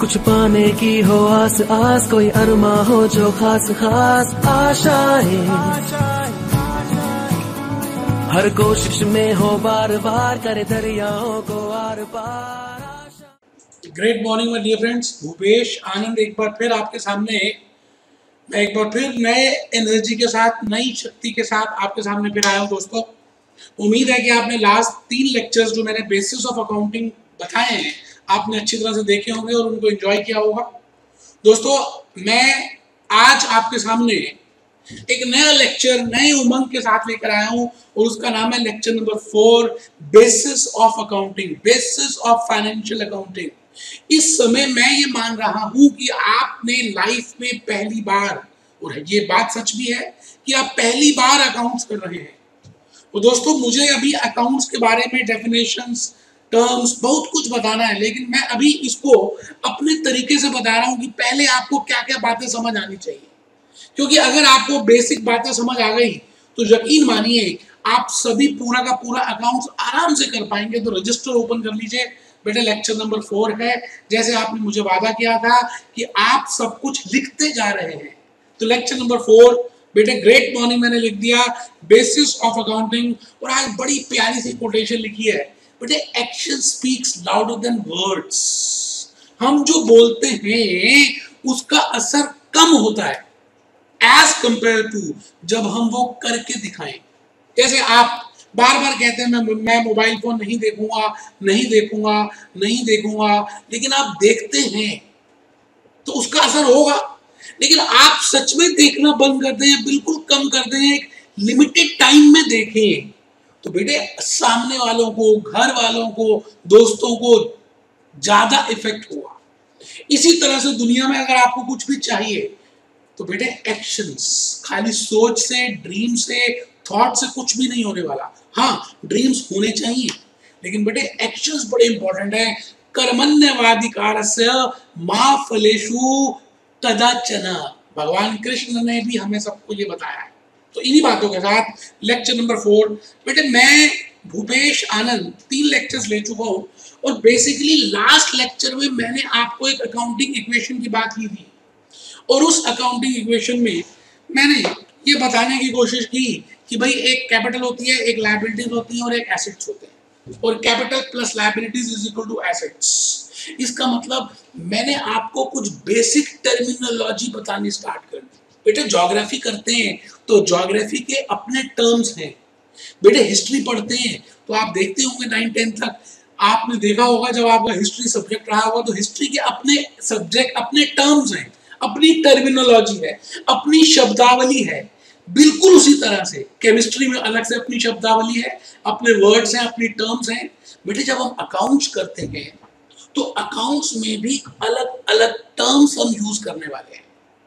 कुछ पाने की हो आस आस, कोई अरमा हो जो खास खास आशाएं, हर कोशिश में हो बार बार, करे दरियाओं को आर पार। Great morning my dear friends, Bhupesh Anand एक बार फिर आपके सामने, मैं एक बार फिर नए एनर्जी के साथ, नई शक्ति के साथ आपके सामने फिर आया हूँ। दोस्तों, उम्मीद है कि आपने लास्ट 3 लेक्चर्स जो मैंने बेसिस ऑफ अकाउंटिंग बताए हैं आपने अच्छी तरह से देखे होंगे और उनको एंजॉय किया होगा। दोस्तों, मैं आज आपके सामने एक नया लेक्चर नए उमंग के साथ लेकर आया हूं और उसका नाम है lecture number 4, basis of accounting, basis of financial accounting. इस समय मैं ये मान रहा हूं कि आपने लाइफ में पहली बार, और ये बात सच भी है कि आप पहली बार अकाउंट्स कर रहे हैं। तो दोस्तों, मुझे अभी अकाउंट्स के बारे में डेफिनेशंस, टर्म्स, बहुत कुछ बताना है, लेकिन मैं अभी इसको अपने तरीके से बता रहा हूं कि पहले आपको क्या क्या बातें समझ आनी चाहिए। क्योंकि अगर आपको बेसिक बातें समझ आ गई तो यकीन मानिए आप सभी पूरा का पूरा अकाउंट्स आराम से कर पाएंगे। तो रजिस्टर ओपन कर लीजिए बेटे, लेक्चर नंबर 4 है। जैसे आपने मुझे वादा किया था कि आप सब कुछ लिखते जा रहे हैं, तो लेक्चर नंबर 4 बेटे, ग्रेट मॉर्निंग मैंने लिख दिया, बेसिस ऑफ अकाउंटिंग। और आज बड़ी प्यारी सी कोटेशन लिखी है बेटे, action speaks louder than words. हम जो बोलते हैं उसका असर कम होता है एज कंपेयर टू जब हम वो करके दिखाएं। जैसे आप बार बार कहते हैं मैं मोबाइल फोन नहीं देखूंगा, नहीं देखूंगा, नहीं देखूंगा, लेकिन आप देखते हैं तो उसका असर होगा। लेकिन आप सच में देखना बंद कर दें, बिल्कुल कम कर दें, एक लिमिटेड टाइम में देखें, तो बेटे सामने वालों को, घर वालों को, दोस्तों को ज्यादा इफेक्ट होगा। इसी तरह से दुनिया में अगर आपको कुछ भी चाहिए तो बेटे एक्शंस, खाली सोच से, ड्रीम से, थॉट से कुछ भी नहीं होने वाला। हाँ, ड्रीम्स होने चाहिए, लेकिन बेटे एक्शंस बड़े इंपॉर्टेंट है। कर्मण्यवाधिकारस्य मा फलेषु कदाचन, भगवान कृष्ण ने भी हमें सबको ये बताया है। तो इन्हीं बातों के साथ लेक्चर नंबर 4 बेटे, मैं भूपेश आनंद 3 लेक्चर्स ले चुका हूँ और बेसिकली लास्ट लेक्चर में मैंने आपको एक अकाउंटिंग इक्वेशन की बात की थी और उस अकाउंटिंग इक्वेशन में मैंने ये बताने की कोशिश की कि भाई एक कैपिटल होती है, एक लायबिलिटीज होती है और एक एसेट्स होते हैं, और capital plus liabilities is equal to assets. इसका मतलब मैंने आपको कुछ बेसिक टर्मिनोलॉजी बतानी स्टार्ट कर दी। बेटे ज्योग्राफी करते हैं तो ज्योग्राफी के अपने टर्म्स हैं। बेटे हिस्ट्री पढ़ते हैं तो आप देखते होंगे 9-10 तक आपने देखा होगा, जब आपका हिस्ट्री सब्जेक्ट रहा होगा तो हिस्ट्री के अपने सब्जेक्ट, अपने टर्म्स हैं, अपनी टर्मिनोलॉजी है, अपनी शब्दावली है। बिल्कुल उसी तरह से केमिस्ट्री में अलग से अपनी शब्दावली है, अपने वर्ड्स हैं, अपनी टर्म्स हैं। बेटे जब हम अकाउंट्स करते हैं तो अकाउंट्स में भी अलग अलग टर्म्स हम यूज करने वाले हैं।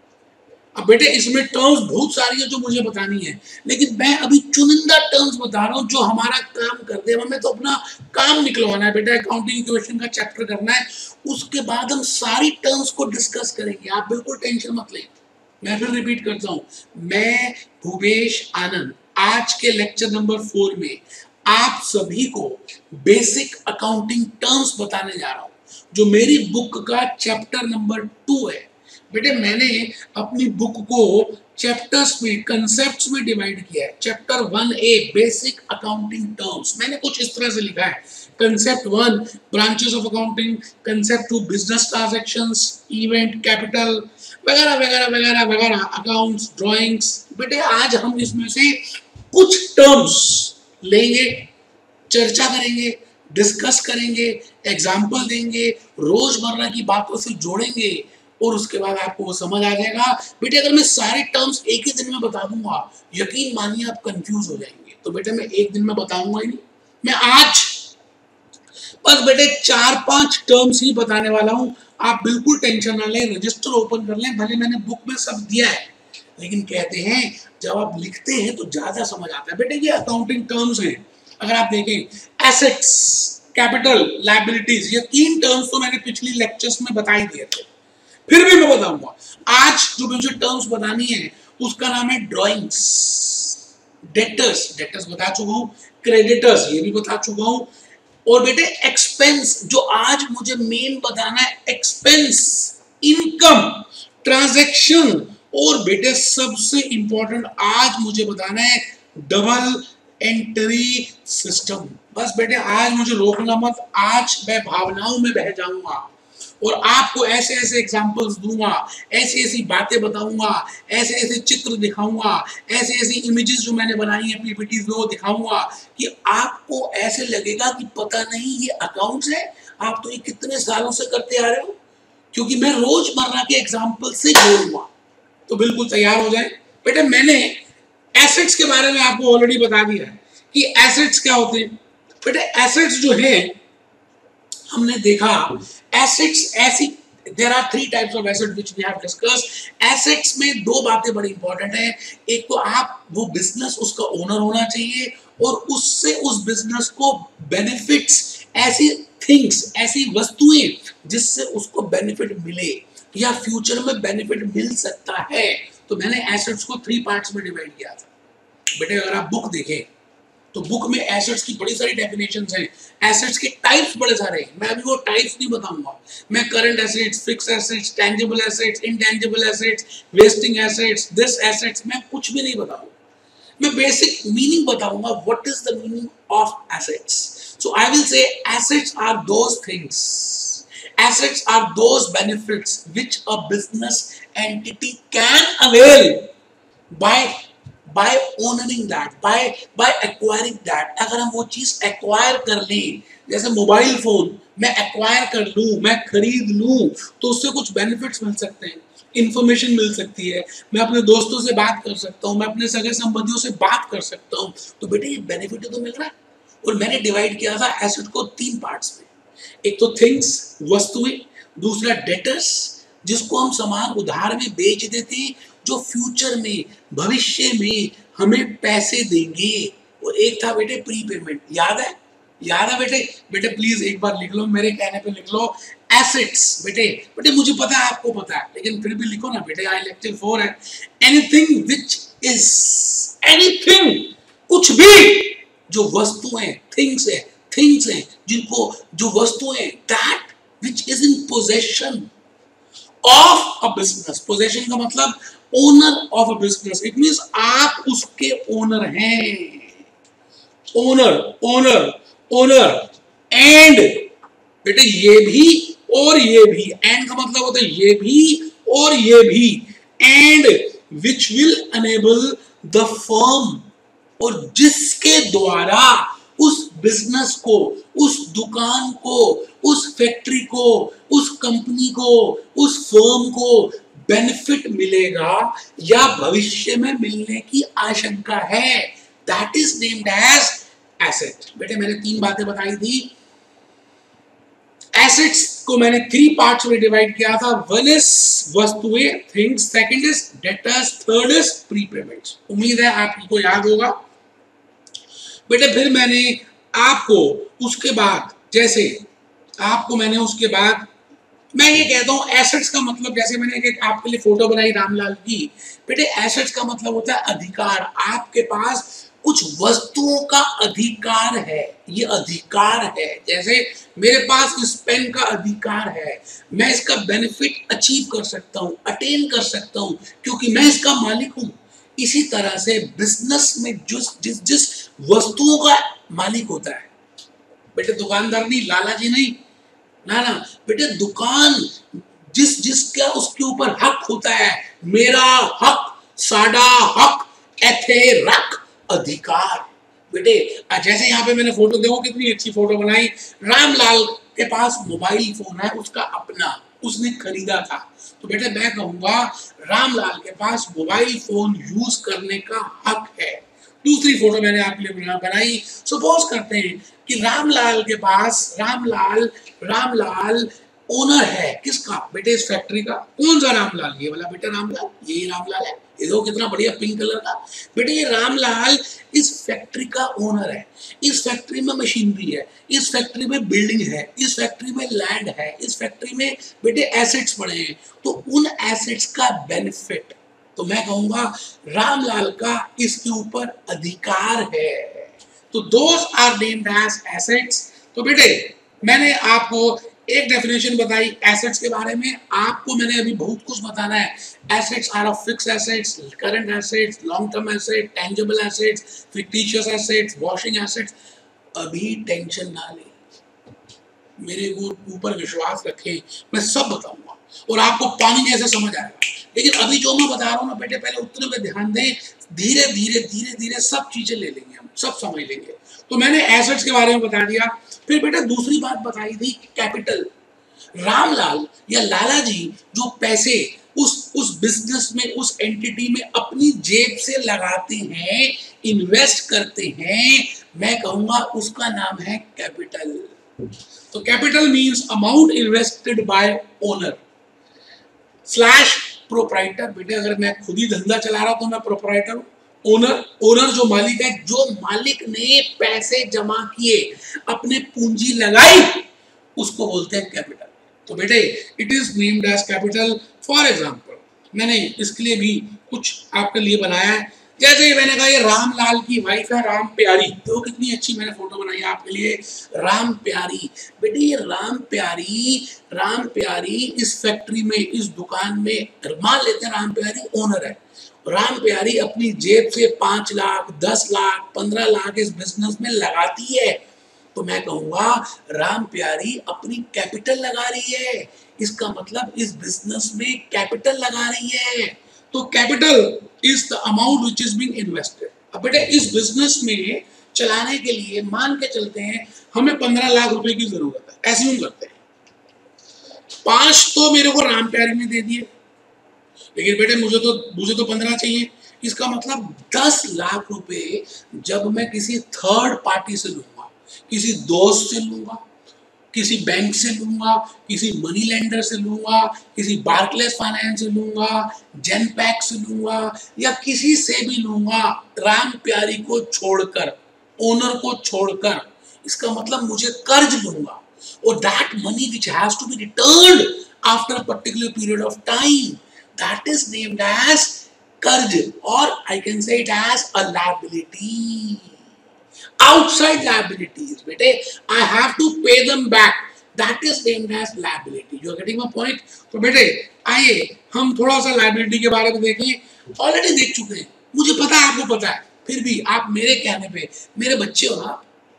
अब बेटे इसमें टर्म्स बहुत सारी है जो मुझे बतानी है, लेकिन मैं अभी चुनिंदा टर्म्स बता रहा हूँ जो हमारा काम कर दे। हमें तो अपना काम निकलवाना है बेटा, अकाउंटिंग इक्वेशन का चैप्टर करना है, उसके बाद हम सारी टर्म्स को डिस्कस करेंगे। आप बिल्कुल टेंशन मत लें। मैं फिर रिपीट करता हूँ, मैं भूपेश आनंद आज के लेक्चर नंबर 4 में आप सभी को बेसिक अकाउंटिंग टर्म्स बताने जा रहा हूँ, जो मेरी बुक का चैप्टर नंबर 2 है। बेटे मैंने अपनी बुक को चैप्टर्स में, कंसेप्ट्स में डिवाइड किया है। Chapter 1A basic accounting terms मैंने कुछ इस तरह से लिखा है। Concept 1 branches of accounting, concept 2 business transactions, event, capital वगैरह वगैरह वगैरह वगैरह, अकाउंट्स, ड्राइंग्स। बेटे आज हम इसमें से कुछ टर्म्स लेंगे, चर्चा करेंगे, डिस्कस करेंगे, एग्जाम्पल देंगे, रोजमर्रा की बातों से जोड़ेंगे और उसके बाद आपको वो समझ आ जाएगा। बेटे अगर मैं सारे टर्म्स एक ही दिन में बता दूंगा, यकीन मानिए आप कंफ्यूज हो जाएंगे। तो बेटे मैं एक दिन में बताऊंगा ही नहीं, मैं आज बस बेटे 4-5 टर्म्स ही बताने वाला हूं। आप बिल्कुल टेंशन ना लें, रजिस्टर ओपन कर लें। भले मैंने बुक में सब दिया है, लेकिन कहते हैं जब आप लिखते हैं तो ज्यादा समझ आता है। बेटे ये अकाउंटिंग टर्म्स हैं। अगर आप देखें एसेट्स, कैपिटल, लायबिलिटीज, ये 3 टर्म्स तो मैंने पिछली लेक्चर्स में बता ही दिए थे, फिर भी मैं बताऊंगा। आज जो मुझे टर्म्स बतानी है उसका नाम है ड्राइंग्स। डेटर्स, डेटर्स बता चुका हूं, क्रेडिटर्स ये भी बता चुका हूं, और बेटे एक्सपेंस, जो आज मुझे मेन बताना है, एक्सपेंस, इनकम, ट्रांजैक्शन, और बेटे सबसे इंपॉर्टेंट आज मुझे बताना है डबल एंट्री सिस्टम। बस बेटे आज मुझे रोकना मत, आज मैं भावनाओं में बह जाऊंगा और आपको ऐसे ऐसे एग्जाम्पल्स दूंगा, ऐसी ऐसी बातें बताऊंगा, ऐसे ऐसे चित्र दिखाऊंगा, ऐसे ऐसी इमेजेस जो मैंने बनाई है पीपीटी में वो दिखाऊंगा कि आपको ऐसे लगेगा कि पता नहीं ये अकाउंट्स है, आप तो ये कितने सालों से करते आ रहे हो, क्योंकि मैं रोजमर्रा के एग्जाम्पल से जोड़ूंगा। तो बिल्कुल तैयार हो जाए बेटे। मैंने एसेट्स के बारे में आपको ऑलरेडी बता दिया है कि एसेट्स क्या होते हैं। बेटे एसेट्स जो है हमने देखा, एसेट्स ऐसी, there are 3 types of asset which we have discussed. Assets में 2 बातें बड़ी इंपॉर्टेंट है, एक तो आप वो बिजनेस उसका ओनर होना चाहिए और उससे उस बिजनेस को बेनिफिट्स, ऐसी थिंग्स, ऐसी वस्तुएं जिससे उसको बेनिफिट मिले या फ्यूचर में बेनिफिट मिल सकता है। तो मैंने एसेट्स को 3 पार्ट्स में डिवाइड किया था। बेटे अगर आप बुक देखें तो बुक में एसेट्स की बड़ी सारी डेफिनेशंस हैं, एसेट्स के टाइप्स बड़े सारे हैं, मैं अभी वो टाइप्स नहीं बताऊंगा। मैं current assets, fixed assets, tangible assets, intangible assets, wasting assets, this assets, मैं कुछ भी नहीं बताऊंगा। मैं बेसिक मीनिंग बताऊंगा, what is the meaning of assets. So I will say assets are those things, assets are those benefits which a business entity can avail by owning that, by acquiring that। अगर हम वो चीज acquire कर लें, जैसे mobile phone मैं acquire कर लूं, मैं खरीद लूं, तो उससे कुछ बेनिफिट्स मिल सकते हैं, इंफॉर्मेशन मिल सकती है, मैं अपने दोस्तों से बात कर सकता हूं, मैं अपने सगे संबंधियों से बात कर सकता हूं। तो बेटे ये बेनिफिट तो मिल रहा है। और मैंने डिवाइड किया था एसेट को 3 पार्ट्स में, एक तो थिंग्स, वस्तुएं, दूसरा डेटर्स, जिसको हम सामान उधार में बेच देते हैं, जो फ्यूचर में, भविष्य में हमें पैसे देंगे, और एक था बेटे प्रीपेमेंट। याद है? याद है बेटे? बेटे प्लीज एक बार लिख लो, मेरे कहने पे लिख लो एसेट्स। बेटे मुझे पता है आपको पता है, लेकिन फिर भी लिखो ना बेटे, आई लेक्चर 4 है। एनीथिंग विच इज, एनीथिंग, कुछ भी जो वस्तुएं, थिंग्स है, थिंग्स हैं जिनको, जो वस्तुएं, that which is in possession of a business. Possession का मतलब owner of a business, it means आप उसके ओनर हैं। ओनर, ओनर, ओनर, एंड बेटे ये भी और ये भी, एंड का मतलब होता है ये भी और ये भी, and which will enable the firm, और जिसके द्वारा उस बिजनेस को, उस दुकान को, उस फैक्ट्री को, उस कंपनी को, उस फर्म को बेनिफिट मिलेगा या भविष्य में मिलने की आशंका है, that is named as asset. बेटे मैंने 3 बातें बताई थी। एसेट्स को मैंने 3 पार्ट्स में डिवाइड किया था। वन इज वस्तुएं, things, second is debtors, third is prepayments. उम्मीद है आपको याद होगा। बेटे फिर मैंने आपको उसके बाद, जैसे आपको मैंने उसके बाद, मैं ये कहता हूं एसेट्स का मतलब, जैसे मैंने एक आपके लिए फोटो बनाई रामलाल की। बेटे एसेट्स का मतलब होता है अधिकार। आपके पास कुछ वस्तुओं का अधिकार है, ये अधिकार है। जैसे मेरे पास इस पेन का अधिकार है, मैं इसका बेनिफिट अचीव कर सकता हूं, अटेन कर सकता हूं, क्योंकि मैं इसका मालिक हूं। इसी तरह से बिजनेस में जिस वस्तुओं का मालिक होता है, बेटे दुकानदार नहीं, लाला जी नहीं, ना ना बेटे, दुकान जिसका उसके ऊपर हक होता है, मेरा हक, साडा हक, एथे रख, अधिकार। बेटे जैसे यहाँ पे मैंने फोटो, देखो कितनी अच्छी फोटो बनाई। रामलाल के पास मोबाइल फोन है उसका अपना, उसने खरीदा था। तो बेटे मैं कहूंगा रामलाल के पास मोबाइल फोन यूज करने का हक है। दूसरी फोटो मैंने आपके लिए बनाई। सपोज करते हैं कि रामलाल के पास, रामलाल ओनर है किसका? बेटे इस फैक्ट्री का। कौन सा रामलाल? ये वाला बेटे रामलाल, यही रामलाल है। ये देखो कितना बढ़िया पिंक कलर का। बेटे ये रामलाल इस फैक्ट्री का ओनर है। इस फैक्ट्री में मशीनरी है, इस फैक्ट्री में बिल्डिंग है, इस फैक्ट्री में लैंड है, इस फैक्ट्री में बेटे एसेट्स पड़े हैं। तो उन एसेट्स का बेनिफिट, तो मैं कहूंगा रामलाल का इसके ऊपर अधिकार है। तो those are named as assets. तो बेटे मैंने आपको एक डेफिनेशन बताई एसेट्स के बारे में, आपको मैंने अभी बहुत कुछ बताना है। Assets are of fixed assets, current assets, long term asset, tangible assets, fictitious assets, wasting assets. अभी टेंशन ना ले, मेरे ऊपर विश्वास रखें, मैं सब बताऊंगा और आपको पानी जैसे समझ आएगा। लेकिन अभी जो मैं बता रहा हूँ ना बेटे, पहले उतने पे ध्यान दें, धीरे धीरे धीरे धीरे सब चीजें ले लेंगे, हम सब समझ लेंगे। तो मैंने एसेट्स के बारे में बता दिया। फिर बेटा दूसरी बात बताई थी कैपिटल। रामलाल या लाला जी जो पैसे उस बिजनेस में, उस एंटिटी में अपनी जेब से लगाते हैं, इन्वेस्ट करते हैं, मैं कहूंगा उसका नाम है कैपिटल। तो capital means amount invested by owner slash proprietor. बेटे अगर मैं खुद ही धंधा चला रहा हूं तो मैं प्रोप्राइटर हूं। ओनर जो मालिक है, जो मालिक ने पैसे जमा किए, अपने पूंजी लगाई, उसको बोलते हैं कैपिटल। तो बेटे it is named as capital. For example मैंने इसके लिए भी कुछ आपके लिए बनाया है। जैसे मैंने कहा ये रामलाल की वाइफ है राम प्यारी, तो कितनी अच्छी मैंने फोटो बनाई है आपके लिए, राम प्यारी। बेटे ये राम प्यारी इस फैक्ट्री में, इस दुकान में, मान लेते हैं राम प्यारी ओनर है। राम प्यारी अपनी जेब से 5 लाख, 10 लाख, 15 लाख इस बिजनेस में लगाती है, तो मैं कहूंगा राम प्यारी अपनी कैपिटल लगा रही है। इसका मतलब इस बिजनेस में कैपिटल लगा रही है। तो capital is the amount which is being invested. अब बेटे इस बिजनेस में चलाने के लिए मान के चलते हैं हमें 15 लाख रुपए की जरूरत है, एज्यूम करते हैं। 5 तो मेरे को राम प्यारी ने दे दिए, लेकिन बेटे मुझे तो 15 चाहिए। इसका मतलब 10 लाख रुपए जब मैं किसी थर्ड पार्टी से लूंगा, किसी दोस्त से लूंगा, किसी बैंक से लूंगा, किसी मनी लेंडर से लूंगा, किसी बार्कलेस फाइनेंस से लूंगा, जेनपैक से लूंगा, या किसी से भी लूंगा राम प्यारी को छोड़कर, ओनर को छोड़कर, इसका मतलब मुझे कर्ज लूंगा और that money which has to be returned after a particular period of time, that is named as कर्ज, और I can say it as a liability. Outside liabilities, बेटे I have to pay them back, that is named as liability. You are getting my point? तो बेटे आइए हम थोड़ा सा liability के बारे में देखें। ऑलरेडी देख चुके हैं, मुझे पता है आपको पता है, फिर भी आप मेरे कहने पे, मेरे बच्चे हो ना,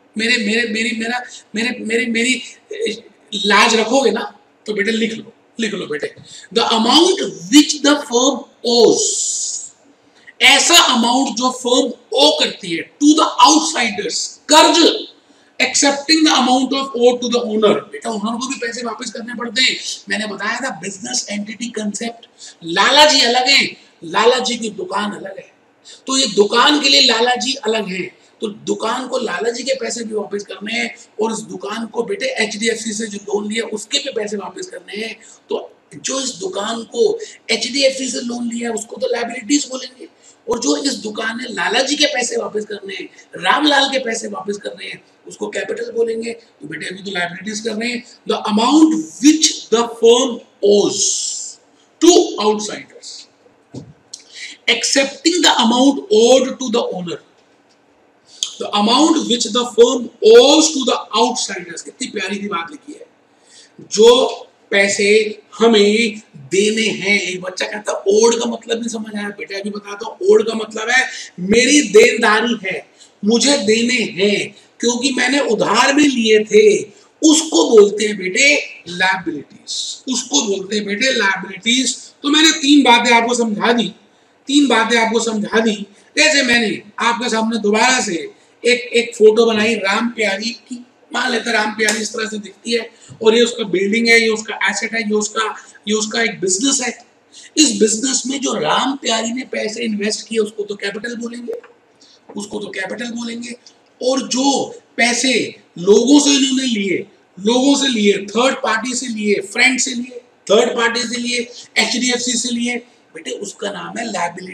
मेरी लाज रखोगे ना, तो बेटे लिख लो बेटे, the amount which the firm owes, ऐसा अमाउंट जो फर्म ओ करती है टू द आउटसाइडर्स, कर्ज, excepting the amount of owe to the owner. बेटा ओनर को भी पैसे वापस करने पड़ते हैं। मैंने बताया था business entity concept. Lala ji अलग है, लाला जी की दुकान अलग है, तो ये दुकान के लिए लाला जी अलग है, तो दुकान को लाला जी के पैसे भी वापस करने हैं, और इस दुकान को बेटे HDFC से जो लोन लिया उसके भी पैसे वापस करने हैं। तो जो इस दुकान को HDFC से लोन लिया उसको तो लायबिलिटीज बोलेंगे, और जो इस दुकान ने लाला जी के पैसे वापस करने हैं, रामलाल के पैसे वापस करने हैं, उसको कैपिटल बोलेंगे। तो बेटे अभी तो लायबिलिटीज कर रहे हैं। The amount which the firm owes to outsiders excepting the amount owed to the owner, the amount which the firm owes to the outsiders. कितनी प्यारी सी बात लिखी है, जो पैसे हमें देने हैं। एक बच्चा कहता है ओड का मतलब नहीं समझ आया, बेटा अभी बताता हूं। ओड का मतलब है मेरी देनदारी है, मुझे देने हैं, क्योंकि मैंने उधार में लिए थे, उसको बोलते हैं बेटे लायबिलिटीज, उसको बोलते हैं बेटे लायबिलिटीज। तो मैंने 3 बातें आपको समझा दी। जैसे मैंने आपके सामने दोबारा से एक फोटो बनाई राम प्यारी की, मान लेते राम प्यारी इस तरह से दिखती है, और ये उसका बिल्डिंग है, ये उसका एसेट है, ये उसका एक बिजनेस है। इस बिजनेस में जो राम प्यारी ने पैसे इन्वेस्ट किए उसको तो कैपिटल बोलेंगे, और जो पैसे लोगों से लिए, थर्ड पार्टी से लिए, फ्रेंड से लिए, थर्ड पार्टी से लिए, HDFC से लिए, बेटे उसका नाम है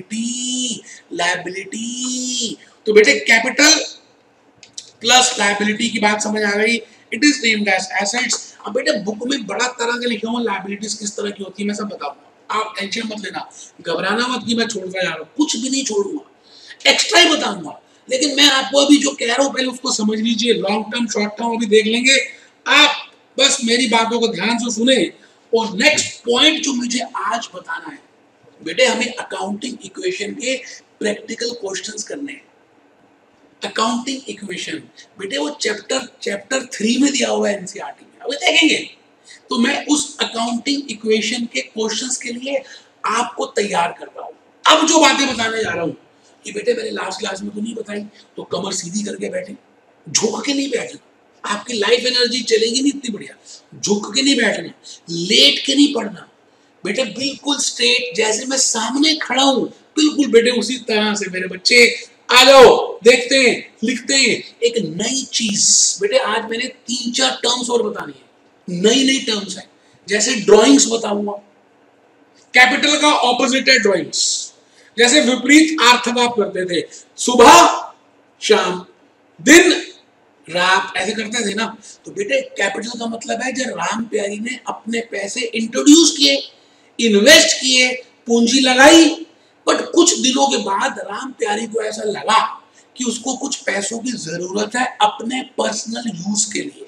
लायबिलिटी। तो बेटे कैपिटल प्लस लायबिलिटी की बात समझ आ गई। It is named as assets. अब बेटे बुक में बड़ा तरह के लिखे हुए लायबिलिटीज किस तरह की होती है मैं सब बताऊंगा, आप टेंशन मत लेना, घबराना मत कि मैं छोड़ता जा रहा हूं, कुछ भी नहीं छोड़ूंगा, एक्स्ट्रा ही बताऊंगा। लेकिन मैं आपको अभी जो कह रहा हूं पहले उसको समझ लीजिए। लॉन्ग टर्म शॉर्ट टर्म अभी देख लेंगे, आप बस मेरी बातों को ध्यान से सुने। और नेक्स्ट पॉइंट जो मुझे आज बताना है बेटे, हमें अकाउंटिंग इक्वेशन के प्रैक्टिकल क्वेश्चंस करने हैं। अकाउंटिंग इक्वेशन बेटे वो चैप्टर 3 में दिया हुआ है एनसीईआरटी में, अभी देखेंगे। तो मैं उस अकाउंटिंग इक्वेशन के क्वेश्चंस के लिए आपको तैयार कर रहा हूं। अब जो बातें बताने जा रहा हूं कि बेटे मैंने लास्ट क्लास में तो नहीं बताई, तो कमर सीधी करके बैठे, झुक के नहीं बैठना, आपकी लाइफ एनर्जी चलेगी नहीं इतनी बढ़िया। झुक के नहीं बैठना, लेट के नहीं पढ़ना बेटे, बिल्कुल स्ट्रेट जैसे मैं सामने खड़ा हूं, बिल्कुल बेटे उसी तरह से। मेरे बच्चे आ जाओ, देखते हैं, लिखते हैं। एक नई चीज बेटे, आज मैंने 3-4 टर्म्स और बतानी है, नई टर्म्स है। जैसे ड्राइंग्स बताऊंगा, कैपिटल का ऑपोजिट है ड्राइंग्स। जैसे विपरीत अर्थ आप करते थे, सुबह शाम, दिन रात, ऐसे करते थे ना। तो बेटे कैपिटल का मतलब है जब राम प्यारी ने अपने पैसे इंट्रोड्यूस किए, इन्वेस्ट किए, पूंजी लगाई, बट कुछ दिनों के बाद राम प्यारी को ऐसा लगा कि उसको कुछ पैसों की जरूरत है अपने पर्सनल यूज के लिए,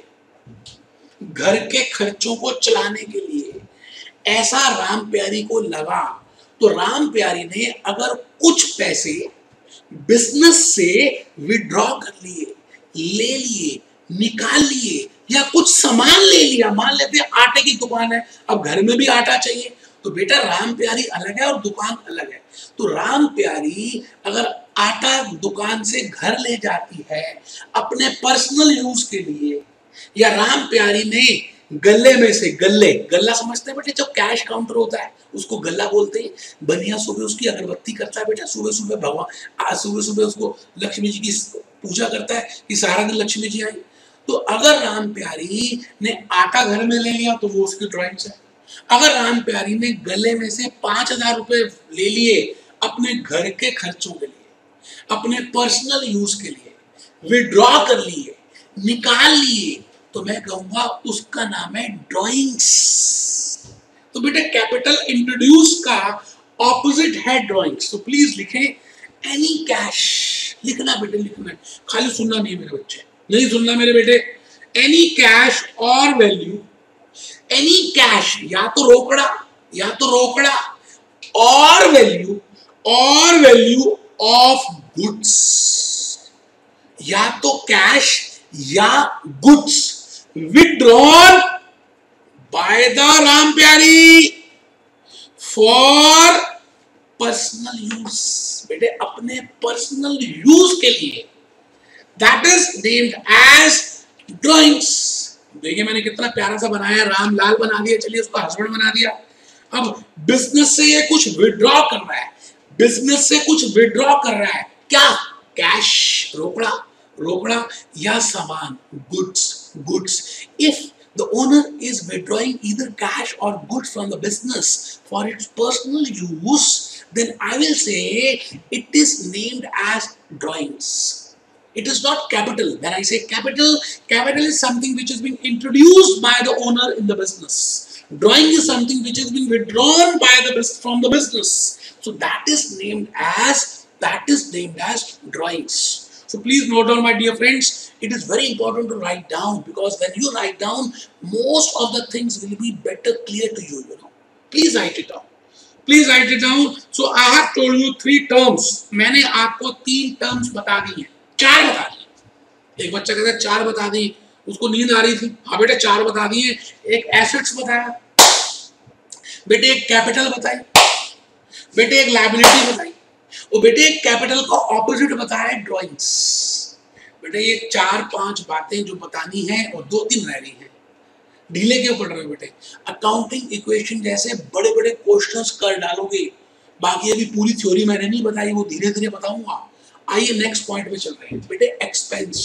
घर के खर्चों को चलाने के लिए। ऐसा राम प्यारी को लगा, तो राम प्यारी ने अगर कुछ पैसे बिजनेस से विड्रॉ कर लिए, ले लिए, निकाल लिए, या कुछ सामान ले लिया, मान लेते हैं आटे की दुकान है, अब घर में भी आटा चाहिए, तो बेटा राम प्यारी अलग है और दुकान अलग है। तो राम प्यारी अगर आटा दुकान से घर ले जाती है अपने पर्सनल यूज के लिए, या राम प्यारी ने गल्ले में से, गल्ला समझते हैं बेटे, जब कैश काउंटर होता है उसको गल्ला बोलते हैं। बनिया सुबह उसकी अगरबत्ती करता है बेटा, सुबह सुबह भगवान, सुबह सुबह उसको लक्ष्मी जी की पूजा करता है कि सारा दिन लक्ष्मी जी आई। तो अगर राम प्यारी ने आटा घर में ले लिया तो वो उसकी ड्राइंग्स है। अगर राम प्यारी ने गले में से 5,000 रुपए ले लिए अपने घर के खर्चों के लिए, अपने पर्सनल यूज के लिए, विड्रॉ कर लिए, निकाल लिए, तो मैं कहूंगा उसका नाम है ड्राइंग्स। तो बेटा कैपिटल इंट्रोड्यूस का ऑपोजिट है ड्राइंग्स। तो प्लीज लिखें एनी कैश, लिखना बेटे, लिखना, खाली सुनना नहीं मेरे बच्चे, नहीं सुनना मेरे बेटे। एनी कैश और वैल्यू, एनी कैश या तो रोकड़ा और वैल्यू ऑफ गुड्स, या तो कैश या goods withdrawn by the Ram Pyari for personal use, बेटे अपने पर्सनल यूज के लिए, that is named as drawings। देखिए मैंने कितना प्यारा सा बनाया, राम लाल बना दिया, चलिए उसको हस्बैंड बना दिया। अब बिजनेस से ये कुछ विड्रॉ कर रहा है, क्या? कैश, रोकड़ा या सामान, goods। If the owner is withdrawing either cash or goods from the business for its personal use, then I will say it is named as drawings. It is not capital. When I say capital is something which has been introduced by the owner in the business. Drawing is something which has been withdrawn from the business. So that is named as drawings. So please note down, my dear friends, it is very important to write down, because when you write down, most of the things will be better clear to you, Please write it down. So I have told you 3 terms. मैंने आपको 3 terms बता दी हैं, 4 बता दी। एक बच्चा कहता है 4 बता दी, उसको नींद आ रही थी। हाँ बेटे 4 बता दिए। एक एसेट्स बताया बेटे, एक कैपिटल बताई बेटे, एक लायबिलिटी बताई, और बेटे एक कैपिटल का ऑपोजिट बताया ड्राइंग्स। बेटे ये 4-5 बातें जो बतानी है और 2-3 रह रही हैं। ढीले क्यों पड़ रहे हो बेटे? अकाउंटिंग इक्वेशन जैसे बड़े बड़े क्वेश्चंस कर डालोगे। बाकी अभी पूरी थ्योरी मैंने नहीं बताई, वो धीरे धीरे बताऊंगा। आइए नेक्स्ट पॉइंट पे चल रहे हैं बेटे, एक्सपेंस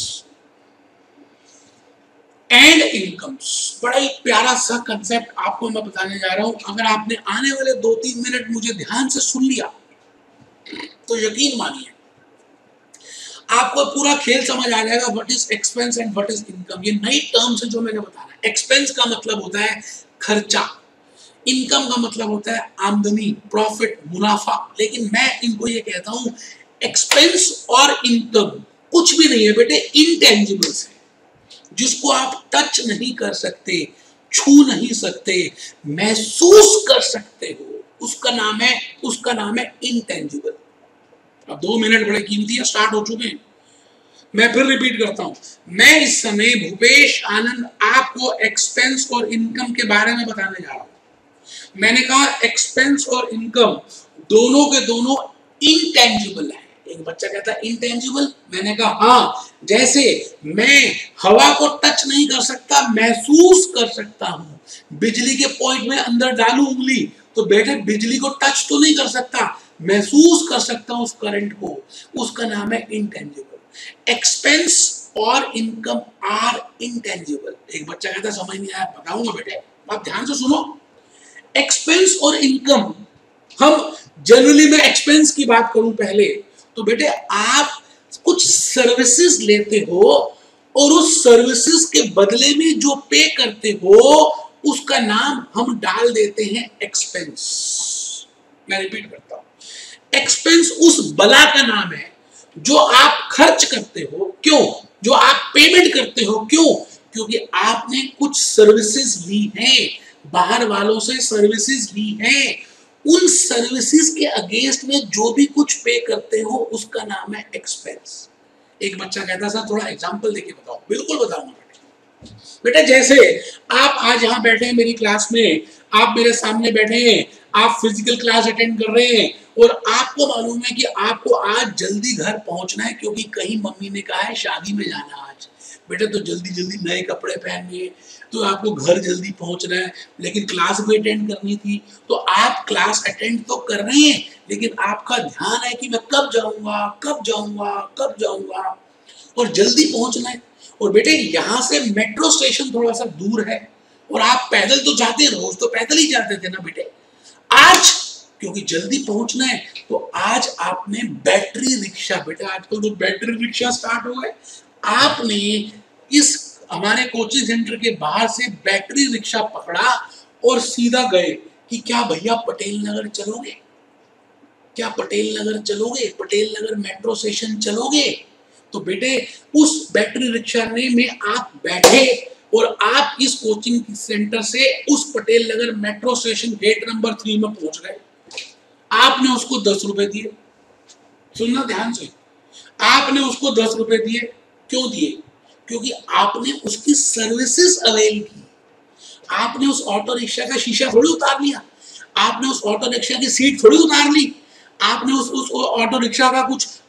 एंड इनकम्स। बड़ा ही प्यारा सा कंसेप्ट आपको मैं बताने जा रहा हूं। अगर आपने आने वाले 2-3 मिनट मुझे ध्यान से सुन लिया तो यकीन मानिए आपको पूरा खेल समझ आ जाएगा। What is expense and what is income. ये नई टर्म्स है जो मैंने बताना है। एक्सपेंस का मतलब होता है खर्चा, इनकम का मतलब होता है आमदनी, प्रॉफिट, मुनाफा। लेकिन मैं इनको ये कहता हूं एक्सपेंस और इनकम कुछ भी नहीं है बेटे, इनटेंजिबल्स है, जिसको आप टच नहीं कर सकते, छू नहीं सकते, महसूस कर सकते हो, उसका नाम है इनटेंजिबल। अब 2 मिनट बड़े कीमती है, स्टार्ट हो चुके हैं। मैं फिर रिपीट करता हूं, मैं इस समय भूपेश आनंद आपको एक्सपेंस और इनकम के बारे में बताने जा रहा हूं। मैंने कहा एक्सपेंस और इनकम दोनों के दोनों इनटेंजिबल है। एक बच्चा कहता है इनटेंजिबल, मैंने कहा हाँ, जैसे मैं हवा को टच नहीं कर सकता, महसूस कर सकता हूं। बिजली के पॉइंट में अंदर डालू उंगली तो बेटे बिजली को टच तो नहीं कर सकता, महसूस कर सकता हूं उस करंट को, उसका नाम है इनटेंजिबल। एक्सपेंस और इनकम आर इनटेंजिबल। एक बच्चा कहता है समझ नहीं आया, बताऊंगा बेटे, आप ध्यान से सुनो। एक्सपेंस और इनकम, हम जनरली मैं एक्सपेंस की बात करूं पहले, तो बेटे आप कुछ सर्विसेज लेते हो और उस सर्विसेज के बदले में जो पे करते हो उसका नाम हम डाल देते हैं एक्सपेंस। मैं रिपीट करता हूं, एक्सपेंस उस बला का नाम है जो आप खर्च करते हो। क्यों? जो आप पेमेंट करते हो, क्यों? क्योंकि आपने कुछ सर्विसेज ली हैं, बाहर वालों से सर्विसेज ली हैं, उन सर्विसेज के अगेंस्ट में जो भी कुछ पे करते हो उसका नाम है एक्सपेंस। एक बच्चा कहता सर थोड़ा एग्जांपल देके बताओ। बिल्कुल बताऊंगा बेटा, जैसे आप आज यहाँ बैठे हैं मेरी क्लास में, आप मेरे सामने बैठे हैं, आप फिजिकल क्लास अटेंड कर रहे हैं और आपको मालूम है कि आपको आज जल्दी घर पहुंचना है क्योंकि कहीं मम्मी ने कहा है शादी में जाना आज बेटा, तो जल्दी जल्दी नए कपड़े पहनिए, तो आपको घर जल्दी पहुंचना है, लेकिन क्लास भी अटेंड करनी थी। तो आप क्लास अटेंड तो कर रहे हैं लेकिन आपका ध्यान है कि मैं कब जाऊंगा कब जाऊंगा कब जाऊंगा, और जल्दी पहुंचना है। और बेटे यहाँ से मेट्रो स्टेशन थोड़ा सा दूर है और आप पैदल तो जाते हैं, रोज तो पैदल ही जाते थे ना बेटे। आज क्योंकि जल्दी पहुंचना है तो आज आपने बैटरी रिक्शा, बेटा आजकल तो बैटरी रिक्शा स्टार्ट हो गए, आपने इस हमारे कोचिंग सेंटर के बाहर से बैटरी रिक्शा पकड़ा और सीधा गए कि क्या भैया पटेल नगर चलोगे, क्या पटेल नगर चलोगे, पटेल नगर मेट्रो स्टेशन चलोगे। तो बेटे उस बैटरी रिक्शा में आप बैठे और आप इस कोचिंग सेंटर से उस Patel Nagar metro station gate number 3 में पहुंच गए। आपने उसको 10 रुपए दिए, सुनना ध्यान से, आपने उसको 10 रुपए दिए। क्यों दिए? क्योंकि आपने उसकी सर्विसेज अवेल की। आपने उस ऑटो रिक्शा का शीशा थोड़ी उतार लिया, आपने उस ऑटो रिक्शा की सीट थोड़ी उतार ली, आपने उस ऑटो रिक्शा का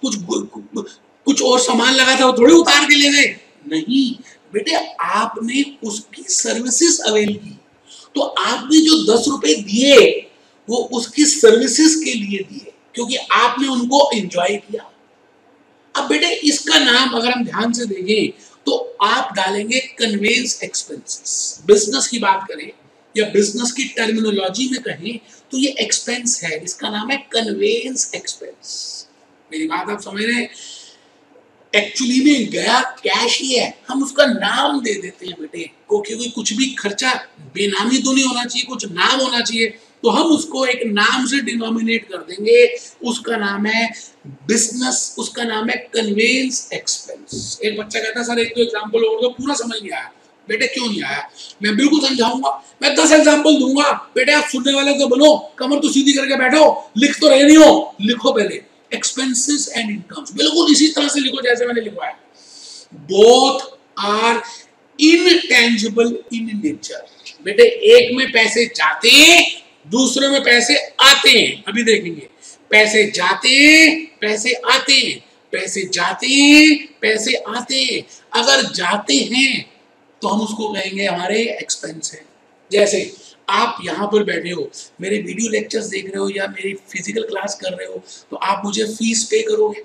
कुछ और सामान लगा था वो थोड़ी उतार के ले गए। नहीं बेटे, आपने उसकी सर्विसेज अवेल की। तो आपने जो 10 रुपए दिए वो उसकी सर्विसेज के लिए दिए क्योंकि आपने उनको एंजॉय किया। अब बेटे इसका नाम अगर हम ध्यान से देखें तो आप डालेंगे कन्वेंस एक्सपेंसेस। बिजनेस की बात करें या बिजनेस की टर्मिनोलॉजी में कहें तो ये एक्सपेंस है, इसका नाम है कन्वेंस एक्सपेंस। मेरी बात आप समझ रहे हैं? एक्चुअली में गया कैश ही है, हम उसका नाम दे देते हैं बेटे को, क्योंकि कुछ भी खर्चा बेनामी तो नहीं होना चाहिए, कुछ नाम होना चाहिए, तो हम उसको एक नाम से डिनोमिनेट कर देंगे, उसका नाम है बिजनेस, उसका नाम है कन्वेंस एक्सपेंस। एक बच्चा कहता है सर एक तो एग्जांपल और दो, पूरा समझ नहीं आया। बेटे क्यों नहीं आया? मैं बिल्कुल समझाऊंगा, मैं 10 एग्जांपल दूंगा। बेटे आप सुनने वाले तो बनो, कमर तो सीधी करके बैठो, लिख तो रहे नहीं हो, लिखो पहले एक्सपेंसेस एंड इनकम्स, बिल्कुल इसी तरह से लिखो जैसे मैंने लिखवाया। Both are intangible in nature. बेटे एक में पैसे जाते हैं, दूसरे में पैसे आते हैं। अभी देखेंगे, पैसे जाते हैं, पैसे आते हैं, पैसे जाते हैं, पैसे आते हैं। अगर जाते हैं तो हम उसको कहेंगे हमारे एक्सपेंस है। जैसे आप यहाँ पर बैठे हो, मेरे वीडियो लेक्चर्स देख रहे हो या मेरी फिजिकल क्लास कर रहे हो, तो आप मुझे फीस पे करोगे।